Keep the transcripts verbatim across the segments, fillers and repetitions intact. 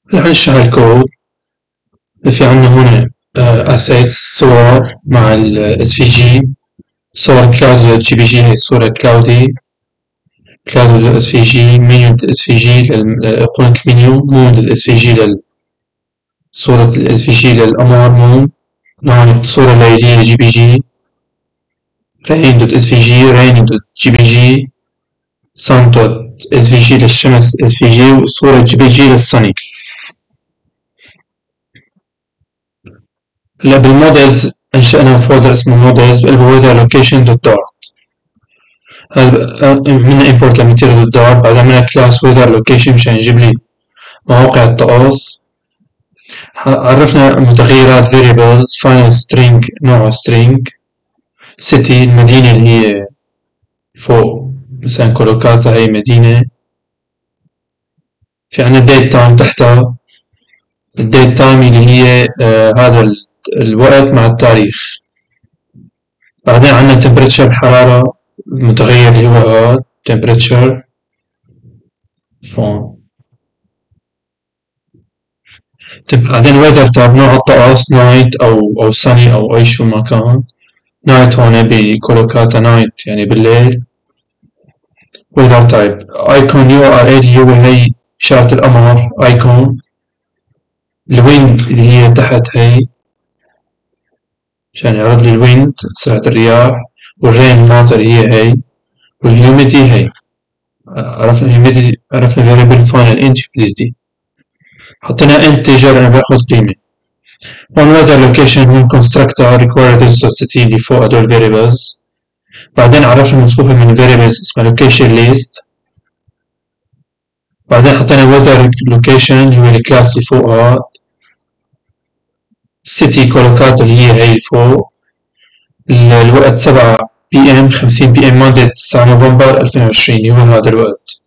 رح نشرح الكود. في عنا هنا assets صور مع ال اس في جي، صور كلاودي جي بي جي، هي الصورة كلاودي كلاودي اس في جي، منيو اس في جي لأيقونة المنيو، مود الاس في جي لصورة الاس في جي للقمر مود، نوع صورة ليلية جي بي جي، rain دوت اس في جي، rain دوت جي بي جي، sun دوت اس في جي للشمس اس في جي، وصورة جي بي جي للصني. هلا بالمودلز انشأنا فولدر اسمه مودلز بقلبه weather location دوت dart. عملنا import لماتيريال دوت dart، بعد عملنا كلاس weather location مشان يجيب لي مواقع الطقس. عرفنا متغيرات variables، final string نوعه string، city المدينة اللي هي فوق مثلا كولوكاتا هي مدينة. في عنا date time تحتها، الديت تايم اللي هي آه هذا الوقت مع التاريخ. بعدين عنا temperature الحرارة، المتغير اللي هو هذا temperature فون. بعدين weather type نوع الطقس night أو أو sunny أو أي شو ما كان. night هون بكولوكاتا night يعني بالليل. weather type icon يو آر إل هو هي إشارة القمر icon. الويند اللي هي تحت هي عشان يعرض لي الويند سرعة الرياح، والرين ماطر هي هي، والهيوميدي هي. عرفنا الهيوميدي، عرفنا variable final int دي حطينا integer أنا باخذ قيمة. on weather location من constructor required city اللي فوق هدول variables. بعدين عرفنا مصفوفة من variables اسمها location list. بعدين حطينا weather location اللي هو الكلاس اللي فوقها، city كولوكاتو اللي هي هي فوق، الوقت سبعة بي ام خمسين بي ام مادة تسعة نوفمبر ألفين وعشرين هو هذا الوقت.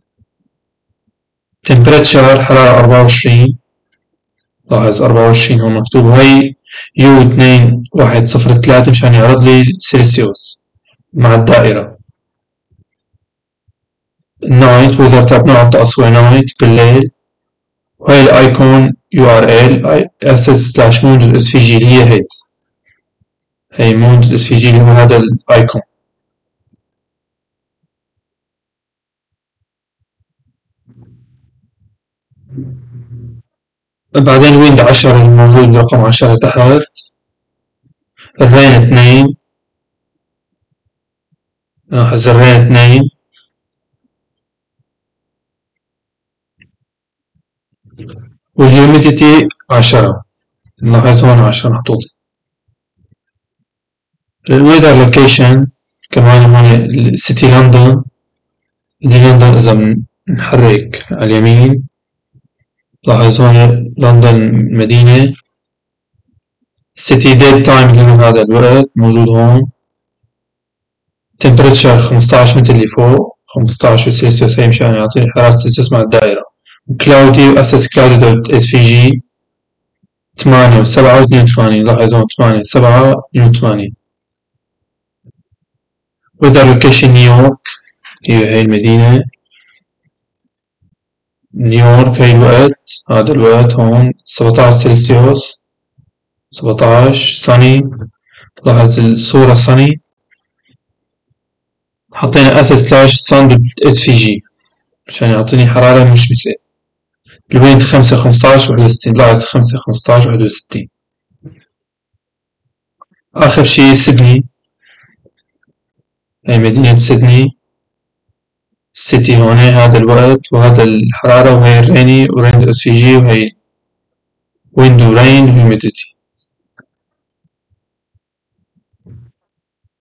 temperature حرارة أربعة وعشرين، لاحظ أربعة وعشرين هون مكتوب، وهي يو اثنين واحد صفر ثلاثة مشان يعرض لي سيلسيوس مع الدائرة. night weather type نوع الطقس هو night بالليل، وهي الايكون يو ار ال اس سلاش مود اس في جي اللي هي هي هي مود اس في جي اللي هو هذا الايكون. بعدين ويند عشرة الموجود رقم عشرة تحت، الرين اثنين، لاحظ الرين اثنين، والهيوميديتي عشرة، نلاحظ هون عشرة محطوطة. الويذر لوكيشن كمان هون سيتي لندن، دي لندن إذا بنحرك على اليمين لاحظ هون لندن مدينة. سيتي ديت تايم اللي هو هذا الوقت موجود هون. تمبريتشر خمسطعش مثل اللي فوق خمسطعش سلسيوس، هي مشان يعطيني حرارة سلسيوس مع الدائرة. كلاودي واسس كلاودي دوت اس في جي ثمانية وسبعة واثنين وثمانين، لاحظ هون ثمانية سبعة اثنين وثمانين. وذر لوكيشن نيويورك هي هي المدينة، نيويورك هي الوقت هذا الوقت هون سبعطعش سلسيوس سبعطعش صني، لاحظ الصورة صني. حطينا اس سلاش صن دوت اس في جي عشان يعطيني حرارة مشمسة. الويند خمسة خمسطعش واحد وستين، لاحظ خمسة خمسطعش واحد وستين. آخر شي سيدني، هي مدينة سيدني، سيتي هون هذا الوقت وهذا الحرارة، وهي الريني وريند اس في جي، وهي ويند ورين وهيوميديتي.